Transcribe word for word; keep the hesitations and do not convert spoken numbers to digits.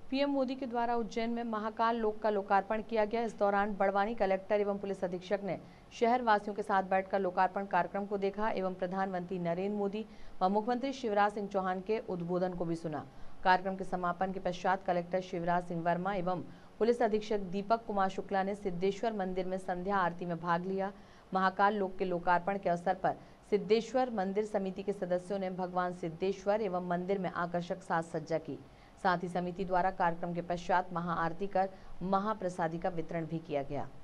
PM Modi के द्वारा उज्जैन में महाकाल लोक का लोकार्पण किया गया। इस दौरान बड़वानी कलेक्टर एवं पुलिस अधीक्षक ने शहर वासियों के साथ बैठकर लोकार्पण कार्यक्रम को देखा एवं प्रधानमंत्री नरेंद्र मोदी व मुख्यमंत्री शिवराज सिंह चौहान के उद्बोधन को भी सुना। कार्यक्रम के समापन के पश्चात कलेक्टर शिवराज सिंह वर्मा एवं पुलिस अधीक्षक दीपक कुमार शुक्ला ने सिद्धेश्वर मंदिर में संध्या आरती में भाग लिया। महाकाल लोक के लोकार्पण के अवसर पर सिद्धेश्वर मंदिर समिति के सदस्यों ने भगवान सिद्धेश्वर एवं मंदिर में आकर्षक साज सज्जा की। साथ ही समिति द्वारा कार्यक्रम के पश्चात महाआरती कर महाप्रसादी का वितरण भी किया गया।